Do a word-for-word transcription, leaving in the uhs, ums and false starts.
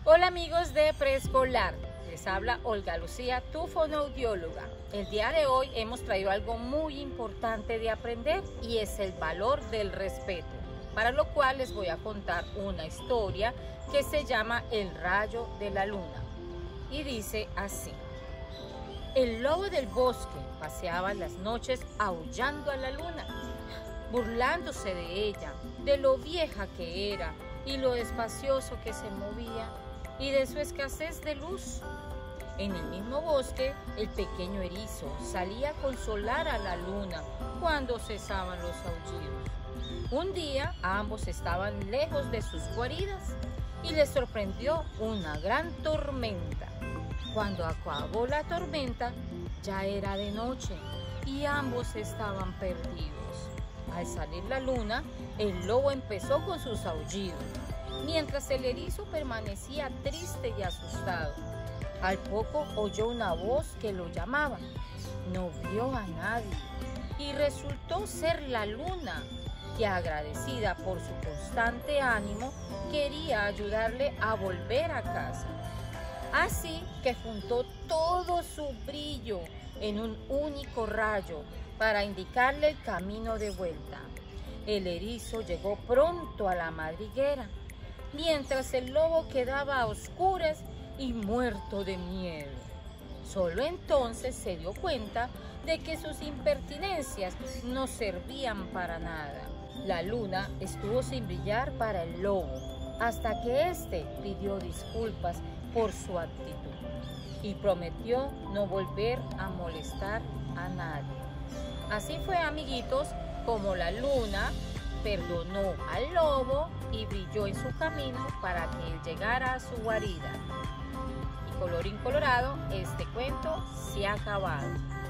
Hola amigos de Preescolar, les habla Olga Lucía, tu fonoaudióloga. El día de hoy hemos traído algo muy importante de aprender y es el valor del respeto, para lo cual les voy a contar una historia que se llama El rayo de la luna y dice así. El lobo del bosque paseaba en las noches aullando a la luna, burlándose de ella, de lo vieja que era y lo despacioso que se movía y de su escasez de luz. En el mismo bosque, el pequeño erizo salía a consolar a la luna cuando cesaban los aullidos. Un día, ambos estaban lejos de sus guaridas y les sorprendió una gran tormenta. Cuando acabó la tormenta, ya era de noche y ambos estaban perdidos. Al salir la luna, el lobo empezó con sus aullidos, mientras el erizo permanecía triste y asustado. Al poco oyó una voz que lo llamaba. No vio a nadie y resultó ser la luna, que agradecida por su constante ánimo, quería ayudarle a volver a casa. Así que juntó todo su brillo en un único rayo para indicarle el camino de vuelta. El erizo llegó pronto a la madriguera, mientras el lobo quedaba a oscuras y muerto de miedo. Solo entonces se dio cuenta de que sus impertinencias no servían para nada. La luna estuvo sin brillar para el lobo, hasta que éste pidió disculpas por su actitud y prometió no volver a molestar a nadie. Así fue, amiguitos, como la luna perdonó al lobo y brilló en su camino para que él llegara a su guarida. Y colorín colorado, este cuento se ha acabado.